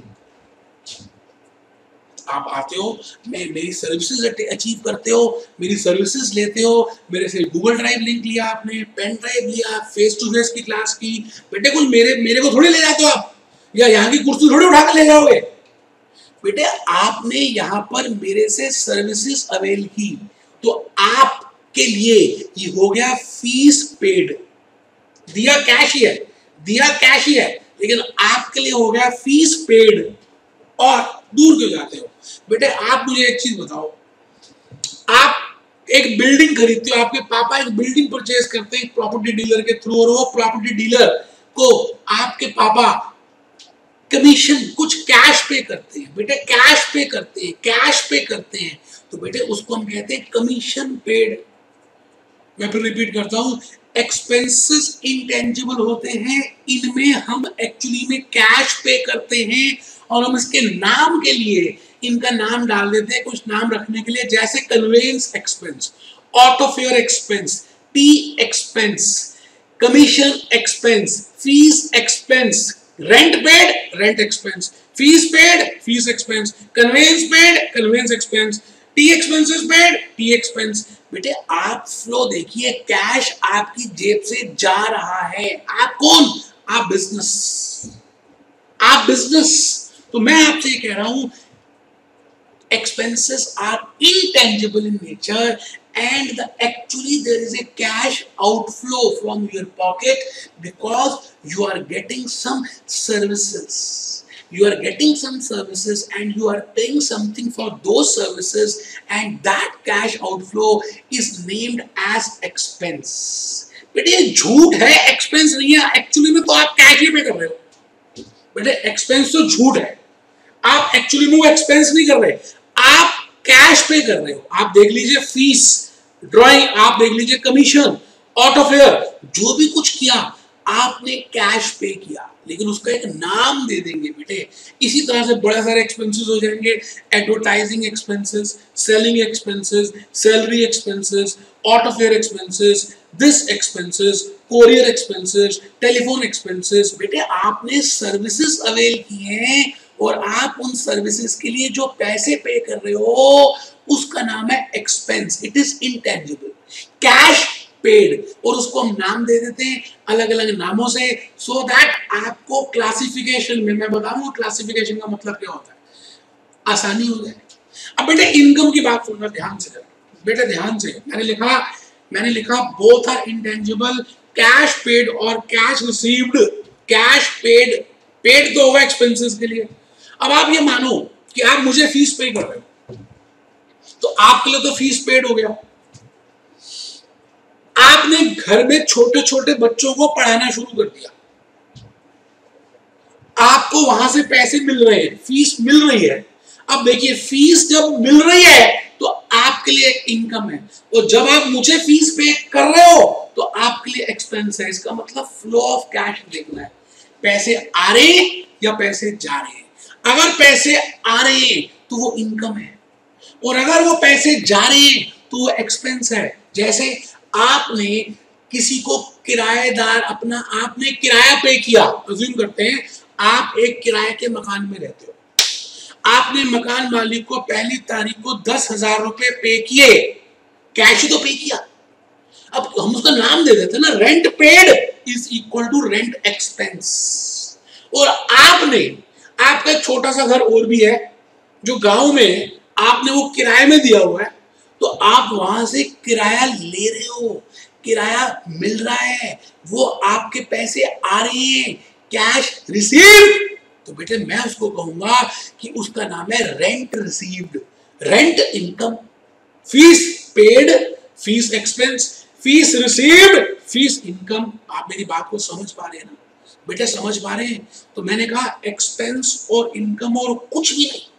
आप आते हो, मेरी सर्विसेज अचीव करते हो, मेरी सर्विसेज लेते हो, मेरे से गूगल ड्राइव लिंक लिया आपने, पेन ड्राइव लिया, फेस टू फेस की क्लास की। बेटे कुछ मेरे को थोड़ी ले जाते हो आप, या यहाँ की कुर्सी थोड़ी उठा कर ले जाओगे। बेटे आपने यहाँ पर मेरे से सर्विसेज अवेल की, तो आपके लिए ये हो गया फीस पेड। दिया कैश ही है, दिया कैश ही है, लेकिन आपके लिए हो गया फीस पेड और दूर क्यों जाते हो बेटे? आप मुझे एक चीज बताओ, आप एक बिल्डिंग खरीदते हो, आपके पापा एक बिल्डिंग परचेज करते हैं प्रॉपर्टी डीलर के थ्रू, और वो प्रॉपर्टी डीलर को आपके पापा कमीशन कुछ कैश पे करते हैं बेटे, कैश पे करते हैं, कैश पे करते हैं, तो बेटे उसको हम कहते हैं कमीशन पेड। मैं फिर रिपीट करता हूं, एक्सपेंसेस इंटेंजिबल होते हैं, इनमें हम एक्चुअली में कैश पे करते हैं और हम इसके नाम के लिए इनका नाम डाल देते हैं कुछ नाम रखने के लिए, जैसे conveyance expense, auto fare expense, tea expense, commission expense, fees expense, rent paid rent expense, fees paid fees expense, conveyance paid conveyance expense, tea expenses paid tea expense. बेटे आप फ्लो देखिए, कैश आपकी जेब से जा रहा है। आप कौन? आप बिजनेस, आप बिजनेस। तो मैं आपसे कह रहा हूं, expenses are intangible in nature and actually there is a cash outflow from your pocket because you are getting some services. You are getting some services and you are paying something for those services, and that cash outflow is named as expense. बेटे ये झूठ है, expense नहीं है। Actually में तो आप cash ही पे कर रहे हो बेटे, एक्सपेंस तो झूठ है। आप एक्चुअली में वो एक्सपेंस नहीं कर रहे, आप कैश पे कर रहे हो। आप देख लीजिए फीस, ड्राइंग, आप देख लीजिए कमीशन, ऑटो फेयर, जो भी कुछ किया आपने कैश पे किया, लेकिन उसका एक नाम दे देंगे बेटे। इसी तरह से बड़े सारे एक्सपेंसेस हो जाएंगे, advertising expenses, selling expenses, salary expenses, auto fare expenses, this expenses, courier expenses, telephone expenses. बेटे आपने सर्विसेज अवेल किए हैं और आप उन सर्विसेज के लिए जो पैसे पे कर रहे हो उसका नाम है expense. It is intangible, cash paid, और उसको हम नाम दे देते हैं अलग अलग नामों से, सो दैट आपको क्लासिफिकेशन में, मैं बताऊंगा क्लासिफिकेशन का मतलब क्या होता है, आसानी हो जाए। अब बेटे इनकम की बात सुनना ध्यान से, बेटे ध्यान से। मैंने लिखा both are intangible, cash paid और cash received. Cash paid, paid तो होगा एक्सपेंसेस के लिए। अब आप ये मानो कि आप मुझे फीस पे कर रहे हो, तो आपके लिए तो फीस पेड हो गया। आपने घर में छोटे छोटे बच्चों को पढ़ाना शुरू कर दिया, आपको वहां से पैसे मिल रहे हैं, फीस मिल रही है। अब देखिए फीस जब मिल रही है तो आपके लिए इनकम है, और जब आप मुझे फीस पे कर रहे हो तो आपके लिए एक्सपेंस है। इसका मतलब फ्लो ऑफ कैश देखना है, पैसे आ रहे हैं या पैसे जा रहे हैं। अगर पैसे आ रहे हैं तो वो इनकम है, और अगर वो पैसे जा रहे हैं तो वो एक्सपेंस है। जैसे आपने किसी को किराएदार अपना, आपने किराया पे किया, अज्यूम करते हैं आप एक किराए के मकान में रहते हो, आपने मकान मालिक को पहली तारीख को 10,000 रुपए पे किए, कैश ही तो पे किया। अब हम उसका नाम दे देते ना, rent paid is equal to rent expense. और आपने, आपका एक छोटा सा घर और भी है जो गांव में आपने वो किराए में दिया हुआ है, तो आप वहां से किराया ले रहे हो, किराया मिल रहा है, वो आपके पैसे आ रहे हैं, कैश रिसीव। तो बेटे मैं उसको कहूंगा कि उसका नाम है rent received, rent income, fees paid, fees expense, fees received, fees income. आप मेरी बात को समझ पा रहे हैं ना बेटे, समझ पा रहे हैं? तो मैंने कहा एक्सपेंस और इनकम और कुछ भी नहीं,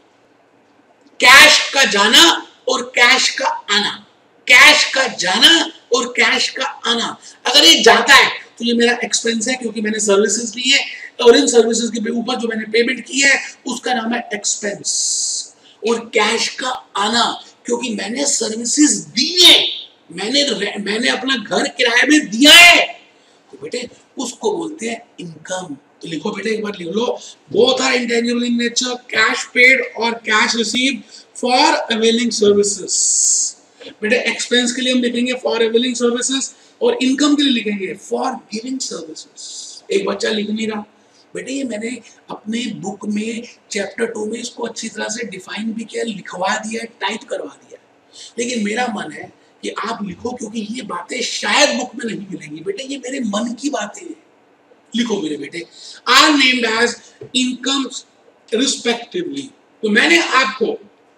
कैश का जाना और कैश का आना, कैश का जाना और कैश का आना। अगर ये जाता है तो ये मेरा एक्सपेंस है, क्योंकि मैंने सर्विसेज ली है, और इन सर्विसेज के ऊपर जो मैंने पेमेंट की है उसका नाम है एक्सपेंस। और कैश का आना, क्योंकि मैंने सर्विसेज दी है, मैंने अपना घर किराए में दिया है, तो बेटे उसको बोलते हैं इनकम। तो लिखो बेटे, एक बार लिख लो, both are intangible in nature, cash paid और cash received for availing services. बेटे एक्सपेंस के लिए हम लिखेंगे फॉर अवेलिंग सर्विसेज, और इनकम के लिए लिखेंगे फॉर गिविंग सर्विसेज। एक बच्चा लिख नहीं रहा बेटे, ये मैंने अपने बुक में चैप्टर 2 में इसको अच्छी तरह से डिफाइन भी किया, लिखवा दिया, टाइप करवा दिया, लेकिन मेरा मन है कि आप लिखो, क्योंकि ये बातें शायद बुक में नहीं मिलेंगी बेटे, ये मेरे मन की बातें हैं, लिखो मेरे बेटे, are named as incomes respectively. तो मैंने आपको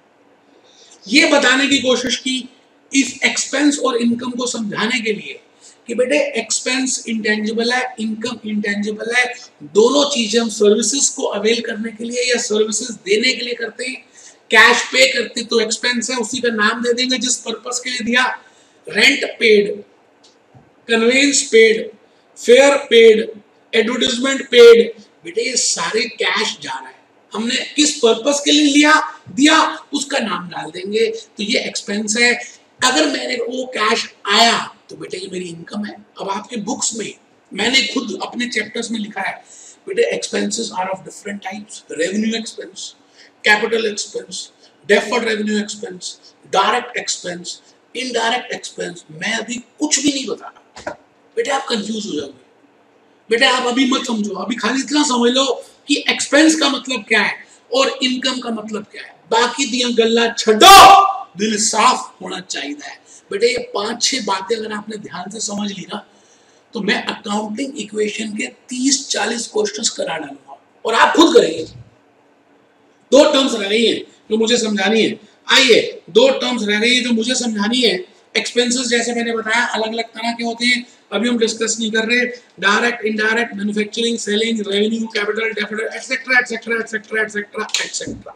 ये बताने की कोशिश की इस एक्सपेंस और इनकम को समझाने के लिए कि बेटे एक्सपेंस इंटेंजिबल है, इनकम इंटेंजिबल है। दोनों चीजें हम सर्विसेज को अवेल करने के लिए या सर्विसेज देने के लिए करते हैं। कैश पे करते तो एक्सपेंस है, उसी का नाम दे देंगे जिस पर्पस के लिए दिया। Rent paid, conveyance paid, fare paid, advertisement paid, बेटे ये सारे कैश जा रहा है। हमने किस पर्पस के लिए लिया दिया उसका नाम डाल देंगे, तो ये एक्सपेंस है। अगर मेरे को कैश आया तो बेटे ये मेरी इनकम है। अब आपके बुक्स में मैंने खुद अपने चैप्टर्स में लिखा है बेटे expenses are of different types, revenue expense, capital expense, deferred revenue expense, direct expense, indirect expense. मैं अभी कुछ भी नहीं बता रहा बेटे, आप कंफ्यूज हो जाओगे। बेटे आप अभी मत समझो, अभी खाली इतना समझ लो कि एक्सपेंस का मतलब क्या है और इनकम का मतलब क्या है। बाकी दिया गल्ला छड़ो, दिल साफ होना चाहिए। बेटे ये 5-6 बातें अगर आपने ध्यान से समझ ली ना तो मैं अकाउंटिंग इक्वेशन के 30-40 क्वेश्चंस करा डालूंगा और आप खुद करेंगे। 2 टर्म्स रह गई हैं जो मुझे समझानी है। आइए 2 टर्म्स रह गई है जो मुझे समझानी है। एक्सपेंसेस जैसे मैंने बताया अलग अलग तरह के होते हैं, अभी हम डिस्कस नहीं कर रहे। Direct, indirect, manufacturing, selling, revenue, capital, deferred, etcetera etcetera etcetera etcetera etcetera.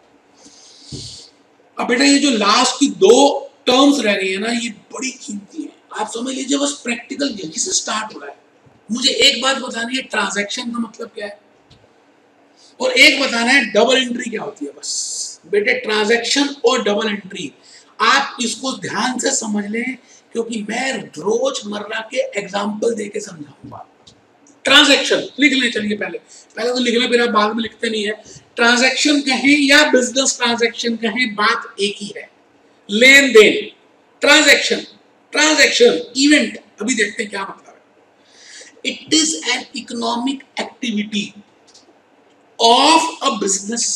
अब बेटा ये जो लास्ट की 2 टर्म्स रह रही है ना ये बड़ी कीमती है, आप समझ लीजिए। बस प्रैक्टिकल यही से स्टार्ट हो रहा है। मुझे एक बात बतानी है, ट्रांजैक्शन का मतलब क्या है, और एक बताना है डबल एंट्री क्या होती है। बस बेटे ट्रांजैक्शन और डबल एंट्री आप इसको ध्यान से समझ लें, क्योंकि मैं रोजमर्रा के एग्जाम्पल देके समझाऊंगा। ट्रांजैक्शन लिख लें, चलिए पहले तो लिख लें, फिर आप बाद में लिखते नहीं है। ट्रांजैक्शन कहें या बिजनेस ट्रांजैक्शन कहें, बात एक ही है, लेन देन। ट्रांजैक्शन इवेंट, अभी देखते हैं क्या मतलब है। It is an economic activity of a business.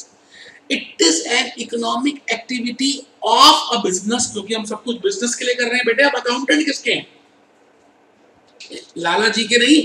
It is an economic activity of a business, क्योंकि हम सब कुछ बिजनेस के लिए कर रहे हैं बेटे। अब अकाउंटेंट किसके हैं? लाला जी के नहीं,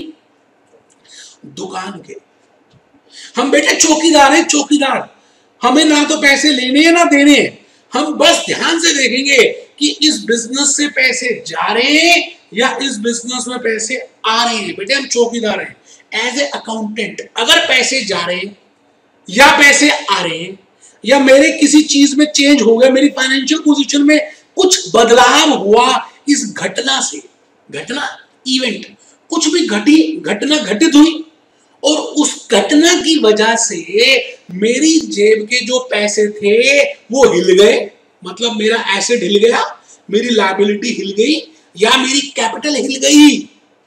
दुकान के। हम बेटे चौकीदार हैं, चौकीदार। हमें ना तो पैसे लेने हैं ना देने हैं, हम बस ध्यान से देखेंगे कि इस बिजनेस से पैसे जा रहे हैं या इस बिजनेस में पैसे आ रहे हैं। बेटे हम चौकीदार हैं। एज ए अकाउंटेंट अगर पैसे जा रहे हैं या पैसे आ रहे हैं या मेरे किसी चीज में चेंज हो गया, मेरी फाइनेंशियल पोजीशन में कुछ बदलाव हुआ इस घटना से, घटना इवेंट, कुछ भी घटना घटित हुई और उस घटना की वजह से मेरी जेब के जो पैसे थे वो हिल गए, मतलब मेरा एसेट हिल गया, मेरी लायबिलिटी हिल गई या मेरी कैपिटल हिल गई,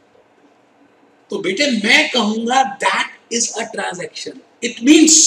तो बेटे मैं कहूंगा that is a transaction. It means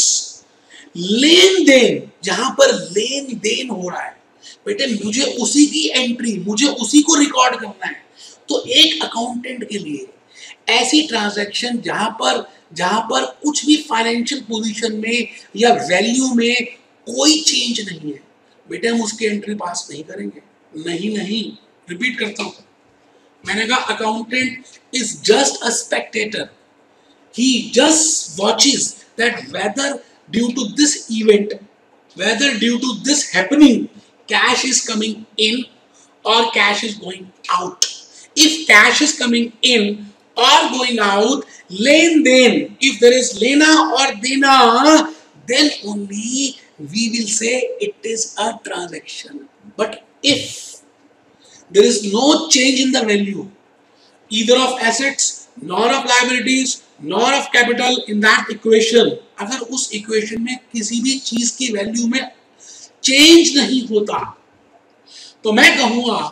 लेन देन, जहां पर लेन देन हो रहा है बेटे, मुझे उसी की एंट्री, मुझे उसी को रिकॉर्ड करना है। तो एक अकाउंटेंट के लिए ऐसी ट्रांजैक्शन जहां पर कुछ भी फाइनेंशियल पोजीशन में या वैल्यू में कोई चेंज नहीं है बेटे, हम उसकी एंट्री पास नहीं करेंगे। नहीं, रिपीट करता हूं, मैंने कहा accountant is just a spectator. He just watches that whether due to this event, whether due to this happening, cash is coming in और cash is going out. If cash is coming in or going out, len den, if there is lena or dena, then only we will say it is a transaction. But if there is no change in the value either of assets nor of liabilities nor of capital in that equation, अगर उस equation में किसी भी चीज की value में change नहीं होता तो मैं कहूंगा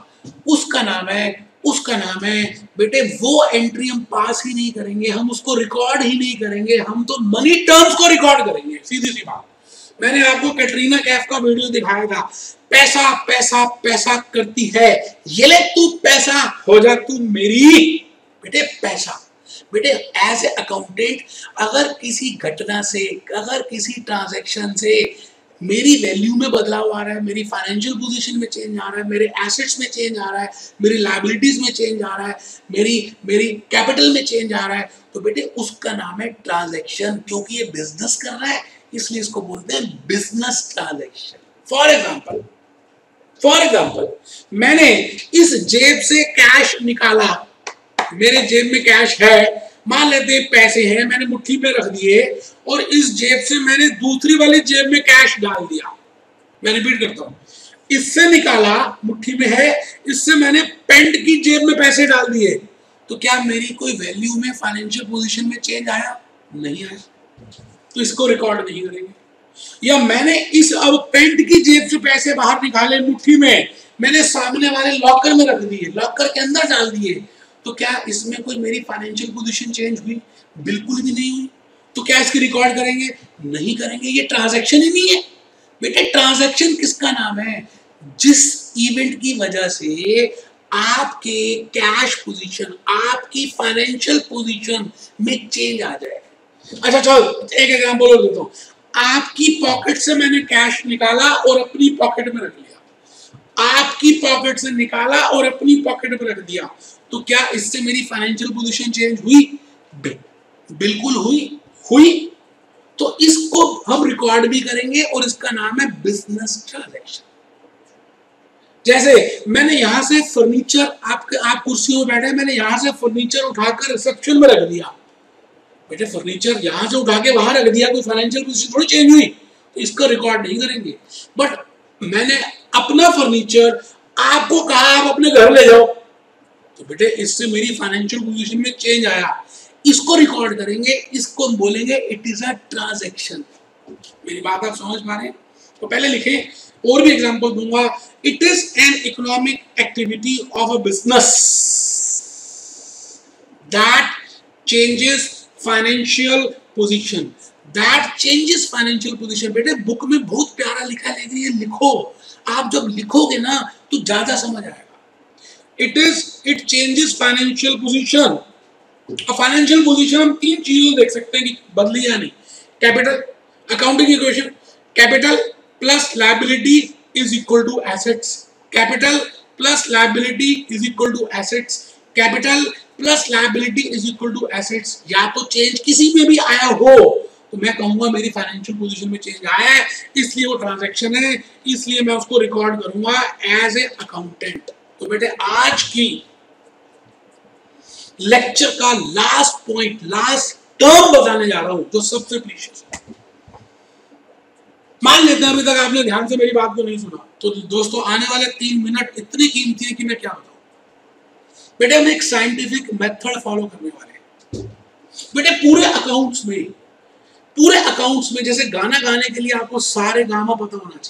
उसका नाम है बेटे वो एंट्री हम पास ही नहीं करेंगे, हम उसको रिकॉर्ड ही नहीं करेंगे, हम तो मनी टर्म्स को रिकॉर्ड करेंगे। सीधी सी बात। मैंने आपको कैटरीना कैफ का वीडियो दिखाया था, पैसा पैसा पैसा करती है, ये ले तू पैसा हो जा तू मेरी। बेटे पैसा, बेटे एज ए अकाउंटेंट अगर किसी घटना से, अगर किसी ट्रांजैक्शन से मेरी वैल्यू में बदलाव आ रहा है, मेरी फाइनेंशियल पोजीशन में चेंज आ रहा है, मेरे एसेट्स में चेंज आ रहा है, मेरी लायबिलिटीज में चेंज आ रहा है, मेरी कैपिटल में चेंज आ रहा है, तो बेटे उसका नाम है ट्रांजैक्शन। क्योंकि ये बिजनेस कर रहा है इसलिए इसको बोलते हैं बिजनेस ट्रांजैक्शन। फॉर एग्जाम्पल मैंने इस जेब से कैश निकाला, मेरे जेब में कैश है, मान लेते हैं पैसे हैं, मैंने मुट्ठी पे रख दिए, और इस जेब से मैंने दूसरी वाली जेब में कैश डाल दिया। मैं रिपीट करता हूं, इससे निकाला मुट्ठी में है, इससे मैंने पेंट की जेब में पैसे डाल दिए, तो क्या मेरी कोई वैल्यू में फाइनेंशियल पोजीशन में चेंज आया? नहीं आया, तो इसको रिकॉर्ड नहीं करेंगे। या मैंने इस अब पेंट की जेब से पैसे बाहर निकाले मुट्ठी में, मैंने सामने वाले लॉकर में रख दिए, लॉकर के अंदर डाल दिए, तो क्या इसमें कोई मेरी फाइनेंशियल पोजीशन चेंज हुई? बिल्कुल भी नहीं हुई। तो क्या इसकी रिकॉर्ड करेंगे? नहीं करेंगे, ये ट्रांजैक्शन ही नहीं है। बेटे ट्रांजैक्शन किसका नाम है? जिस इवेंट की वजह से आपके कैश पोजीशन, आपकी फाइनेंशियल पोजीशन में चेंज आ जाए। अच्छा चलो एक एग्जांपल और देता हूं। आपकी पॉकेट से मैंने कैश निकाला और अपनी पॉकेट में रख लिया, आपकी पॉकेट से निकाला और अपनी पॉकेट में रख दिया, तो क्या इससे मेरी फाइनेंशियल पोजीशन चेंज हुई? बिल्कुल हुई। तो इसको हम रिकॉर्ड भी करेंगे और इसका नाम है बिजनेस ट्रांजैक्शन। जैसे मैंने यहां से फर्नीचर, आप कुर्सियों में बैठे, मैंने यहां से फर्नीचर उठाकर रिसेप्शन में रख दिया। बेटे फर्नीचर यहां से उठा के वहां रख दिया, कोई फाइनेंशियल पोजीशन थोड़ी चेंज हुई, तो इसका रिकॉर्ड नहीं करेंगे। बट मैंने अपना फर्नीचर आपको कहा आप अपने घर ले जाओ, तो बेटे इससे मेरी फाइनेंशियल पोजीशन में चेंज आया, इसको रिकॉर्ड करेंगे, इसको हम बोलेंगे इट इज अ ट्रांजैक्शन। मेरी बात आप समझ पा रहे हैं? तो पहले लिखे, और भी एग्जांपल दूंगा। It is an economic activity of a business that changes financial position, that changes financial position. बेटे बुक में बहुत प्यारा लिखा है, लेकिन ये लिखो, आप जब लिखोगे ना तो ज्यादा समझ आएगा। It changes financial position. Financial position हम तीन चीजों देख सकते हैं कि बदली या नहीं। Capital, accounting equation, capital plus liability is equal to assets, capital plus liability is equal to assets, capital plus liability is equal to assets. या तो चेंज किसी में भी आया हो तो मैं कहूंगा मेरी फाइनेंशियल पोजीशन में चेंज आया है, इसलिए वो ट्रांजैक्शन है, इसलिए मैं उसको रिकॉर्ड करूंगा एज ए अकाउंटेंट। तो बेटे आज की लेक्चर का लास्ट पॉइंट, लास्ट टर्म बताने जा रहा हूं जो सबसे प्रीशियस है। मान लेते हैं अभी तक आपने ध्यान से मेरी बात को नहीं सुना, तो दोस्तों आने वाले 3 मिनट इतने कीमती है कि मैं क्या बताऊं। बेटे हम एक साइंटिफिक मेथड फॉलो करने वाले हैं। बेटे पूरे अकाउंट्स में जैसे गाना गाने के लिए आपको सारे गामा पता होना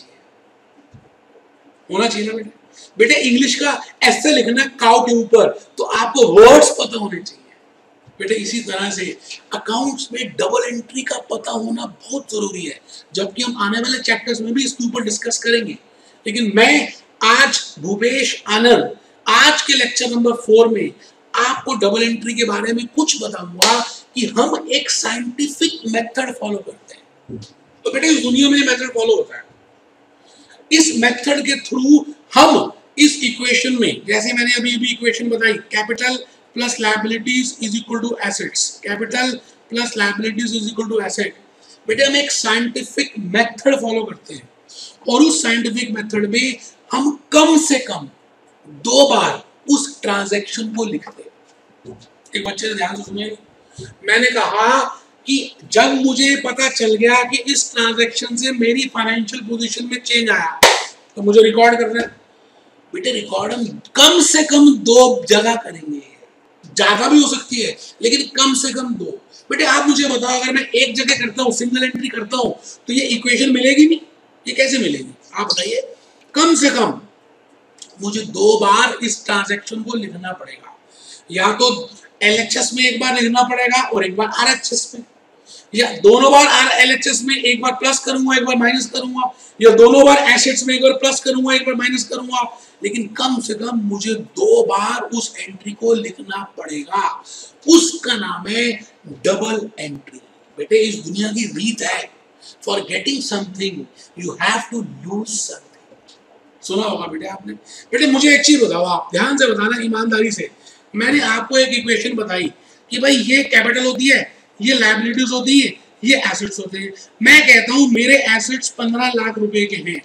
चाहिए ना बेटे। बेटे इंग्लिश का ऐसे लिखना काउ के ऊपर, तो आपको वर्ड्स पता होने चाहिए। बेटे इसी तरह से अकाउंट्स में डबल एंट्री का पता होना बहुत जरूरी है, जबकि हम आने वाले चैप्टर्स में भी इसके ऊपर डिस्कस करेंगे। लेकिन मैं आज भूपेश आनंद आज के लेक्चर नंबर 4 में आपको डबल एंट्री के बारे में कुछ बताऊंगा कि हम एक साइंटिफिक मेथड फॉलो करते हैं। तो बेटे इस दुनिया में ये मेथड फॉलो होता है। इस मेथड के थ्रू हम इस इक्वेशन में, जैसे मैंने अभी इक्वेशन बताई, capital plus liabilities is equal to assets, capital plus liabilities is equal to asset. बेटे हम एक साइंटिफिक मेथड फॉलो करते हैं और उस साइंटिफिक मेथड में हम कम से कम 2 बार उस ट्रांजैक्शन को लिखते हैं। एक बच्चे ने ध्यान से सुनिए, मैंने कहा कि जब मुझे पता चल गया कि इस ट्रांजैक्शन से मेरी फाइनेंशियल पोजीशन में चेंज आया तो मुझे रिकॉर्ड करना है। बेटे रिकॉर्ड हम कम से कम 2 जगह करेंगे, ज्यादा भी हो सकती है लेकिन कम से कम 2। बेटे आप मुझे बताओ, अगर मैं एक जगह करता हूँ, सिंगल एंट्री करता हूँ, तो ये इक्वेशन मिलेगी नहीं? ये कैसे मिलेगी आप बताइए? कम से कम मुझे 2 बार इस ट्रांजैक्शन को लिखना पड़ेगा। या तो LHS में एक बार लिखना पड़ेगा और एक बार RHS में, या दोनों बार LHS में एक बार प्लस करूंगा एक बार माइनस करूंगा, या दोनों बार एसेट्स में एक बार प्लस करूंगा एक बार माइनस करूंगा, लेकिन कम से कम मुझे 2 बार उस एंट्री को लिखना पड़ेगा। उसका नाम है डबल एंट्री। बेटे इस दुनिया की रीत है, for getting something you have to lose something. सुना होगा बेटे आपने। बेटे मुझे एक चीज बताओ, आप ध्यान से बताना, ईमानदारी से। मैंने आपको एक इक्वेशन बताई कि भाई ये कैपिटल होती है, ये लायबिलिटीज होती है, ये एसेट्स होते हैं। मैं कहता हूं मेरे एसेट्स 15 लाख रुपए के हैं,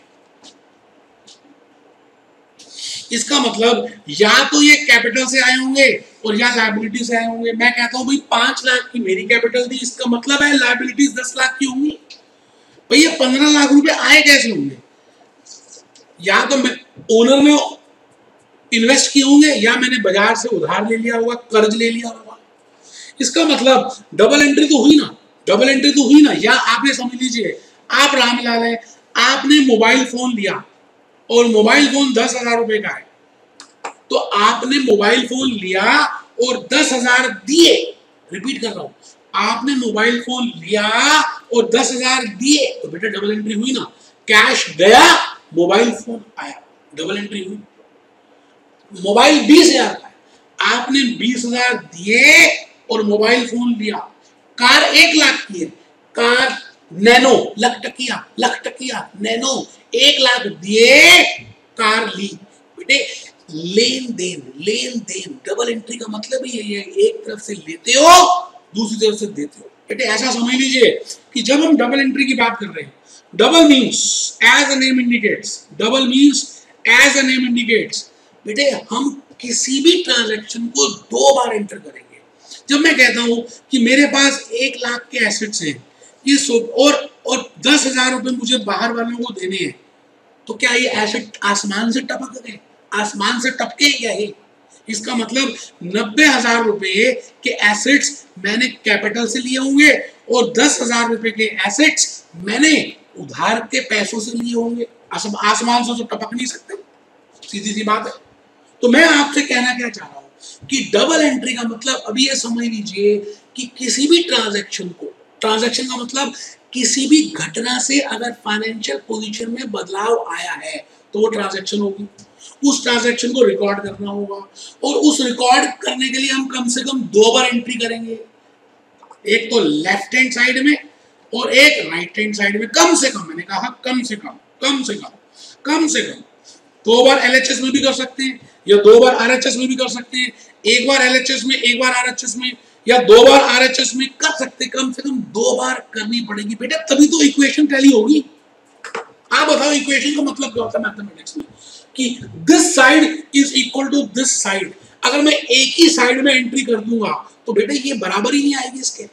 इसका मतलब या तो ये कैपिटल से आए होंगे और या लायबिलिटी से आए होंगे। मैं कहता हूं भाई 5 लाख की मेरी कैपिटल थी, इसका मतलब है लायबिलिटीज 10 लाख की होंगी। भाई ये 15 लाख रुपए आए कैसे होंगे? या तो ओनर ने इन्वेस्ट किए होंगे या मैंने बाजार से उधार ले लिया होगा, कर्ज ले लिया होगा। इसका मतलब डबल एंट्री तो हुई ना, डबल एंट्री तो हुई ना। या आप ये समझ लीजिए, आप रामलाल है, आपने मोबाइल फोन लिया और मोबाइल फोन 10,000 रुपए का है, तो आपने मोबाइल फोन लिया और 10,000 दिए। रिपीट कर रहा हूं, आपने मोबाइल फोन लिया और 10,000 दिए, तो बेटा डबल एंट्री हुई ना। कैश गया, मोबाइल फोन आया, डबल एंट्री हुई। मोबाइल 20,000 का है, आपने 20,000 दिए और मोबाइल फोन लिया। कार 1 लाख की है, कार नैनो, लखटकिया नैनो 1 लाख दिए, कार ली। बेटे लेन देन डबल एंट्री का मतलब ही यही है, एक तरफ से लेते हो दूसरी तरफ से देते हो। बेटे ऐसा समझ लीजिए कि जब हम डबल एंट्री की बात कर रहे हैं, double means as a name indicates, double means as a name indicates, बेटे हम किसी भी ट्रांजैक्शन को 2 बार एंटर करेंगे। जब मैं कहता हूं कि मेरे पास 1 लाख के एसेट्स हैं, ये और 10,000 रुपए मुझे बाहर वालों को देने हैं, तो क्या ये एसेट आसमान से टपक गए? आसमान से टपके क्या है? इसका मतलब 90,000 रुपए के एसेट्स मैंने कैपिटल से लिए होंगे और 10,000 रुपए के एसेट्स मैंने उधार के पैसों से लिए होंगे। आसमान से तो टपक नहीं सकते, सीधी सी बात है। तो मैं आपसे कहना क्या चाह रहा हूं कि डबल एंट्री का मतलब अभी ये समझ लीजिए कि किसी भी ट्रांजैक्शन को, ट्रांजैक्शन का मतलब किसी भी घटना से अगर फाइनेंशियल पोजीशन में बदलाव आया है तो वो ट्रांजैक्शन होगी। उस ट्रांजैक्शन को रिकॉर्ड करना होगा और उस रिकॉर्ड करने के लिए हम कम से कम 2 बार एंट्री करेंगे, एक तो लेफ्ट हैंड साइड में और एक राइट हैंड साइड में। कम से कम, मैंने कहा कम से कम 2 बार LHS में भी कर सकते हैं या 2 बार RHS में भी कर सकते हैं, एक बार LHS में एक बार RHS में या 2 बार RHS में कर सकते। कम से कम 2 बार करनी पड़ेगी बेटा, तभी तो इक्वेशन टैली होगी। आप बताओ इक्वेशन का मतलब क्या होता है मैथमेटिक्स में कि this side is equal to this side. अगर मैं एक ही साइड में एंट्री कर दूंगा तो बेटा ये बराबर ही नहीं आएगी इसके।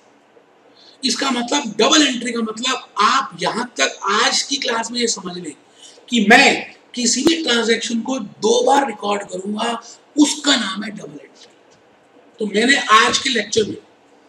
इसका मतलब डबल एंट्री का मतलब आप यहां तक आज की क्लास में ये समझ लें कि मैं किसी भी ट्रांजैक्शन को 2 बार रिकॉर्ड करूंगा, उसका नाम है डबल एंट्री। तो मैंने आज के लेक्चर में,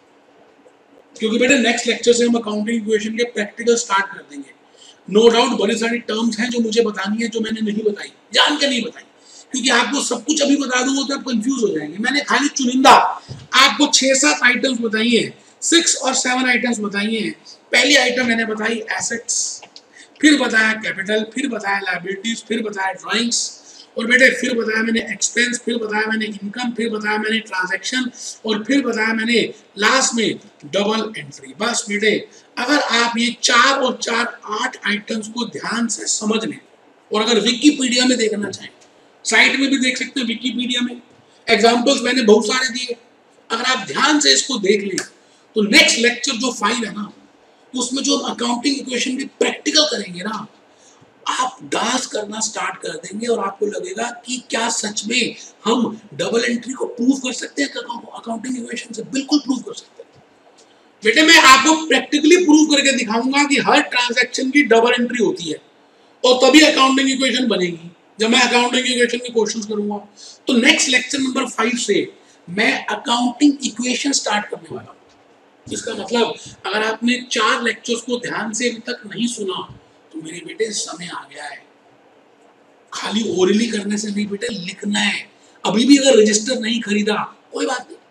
क्योंकि बेटा नेक्स्ट लेक्चर से हम अकाउंटिंग इक्वेशन के प्रैक्टिकल स्टार्ट कर देंगे, नो डाउट बड़ी सारी टर्म्स हैं जो मुझे बतानी है, जो मैंने नहीं बताई, जान के नहीं बताई, क्योंकि आपको सब कुछ अभी बता दूंगा तो आप कंफ्यूज हो जाएंगे। मैंने खाली चुनिंदा आपको 6-7 आइटम्स बताई हैं, 6 और 7 आइटम्स बताई हैं। पहली आइटम मैंने बताई एसेट्स, फिर बताया कैपिटल, फिर बताया लायबिलिटीज, फिर बताया ड्राइंग्स, और बेटे फिर बताया मैंने एक्सपेंस, फिर बताया मैंने इनकम, फिर बताया मैंने ट्रांजैक्शन, और फिर बताया मैंने लास्ट में डबल एंट्री। बस बेटे अगर आप ये 4 और 4 8 आइटम्स को ध्यान से समझ लें, और अगर विकिपीडिया में देखना चाहें, साइट में भी देख सकते हैं, विकिपीडिया में एग्जाम्पल्स मैंने बहुत सारे दिए, अगर आप ध्यान से इसको देख लें तो नेक्स्ट लेक्चर जो 5 है ना, उसमें जो अकाउंटिंग इक्वेशन की प्रैक्टिकल करेंगे ना, आप डांस करना स्टार्ट कर देंगे और आपको लगेगा कि क्या सच में हम डबल एंट्री को प्रूव कर सकते हैं अकाउंटिंग इक्वेशन से। बिल्कुल प्रूव कर सकते हैं बेटे, मैं आपको प्रैक्टिकली प्रूव करके दिखाऊंगा कि हर ट्रांजैक्शन की डबल एंट्री होती है और तभी अकाउंटिंग इक्वेशन बनेगी जब मैं अकाउंटिंग इक्वेशन के क्वेश्चंस करूंगा। तो नेक्स्ट लेक्चर नंबर 5 से मैं अकाउंटिंग इक्वेशन स्टार्ट करने वाला हूं। इसका मतलब अगर आपने 4 लेक्चर्स को ध्यान से अभी तक नहीं सुना तो मेरे बेटे समय आ गया है। खाली ओरली करने से नहीं बेटे, लिखना है। अभी भी अगर रजिस्टर नहीं खरीदा कोई बात नहीं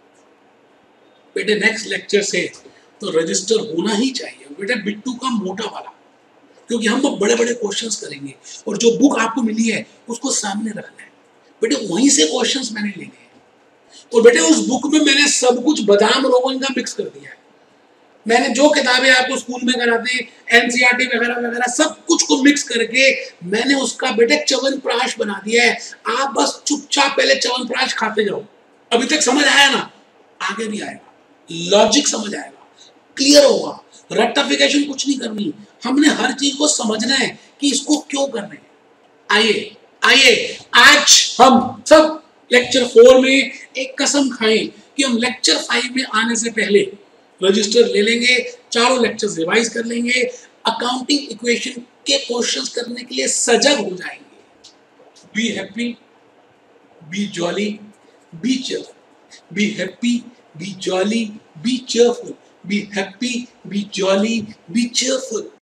बेटे, नेक्स्ट लेक्चर से तो रजिस्टर होना ही चाहिए बेटे, बिट्टू का मोटा वाला, क्योंकि हम बड़े बड़े क्वेश्चंस करेंगे और जो बुक आपको मिली है उसको सामने रखना है बेटे, वहीं से क्वेश्चंस मैंने लेने हैं। और बेटे उस बुक में मैंने सब कुछ बादाम रोगन का मिक्स कर दिया है। मैंने जो किताबें आपको स्कूल में कराते हैं एनसीईआरटी वगैरह वगैरह सब कुछ को मिक्स करके मैंने उसका बेटे च्यवनप्राश बना दिया है। आप बस चुपचाप पहले च्यवनप्राश खाते जाओ। अभी तक समझ आया ना, आगे भी आएगा, लॉजिक समझ आएगा, क्लियर होगा। रेक्टिफिकेशन कुछ नहीं करनी, हमने हर चीज को समझना है कि इसको क्यों कर रहे हैं। आइए आइए आज हम सब लेक्चर 4 में एक कसम खाएं कि हम लेक्चर 5 में आने से पहले रजिस्टर ले लेंगे, चारों लेक्चर्स रिवाइज कर लेंगे, अकाउंटिंग इक्वेशन के क्वेश्चंस करने के लिए सजग हो जाएंगे। Be happy, be jolly, be cheerful, be happy, be jolly, be cheerful, be happy, be jolly, be cheerful।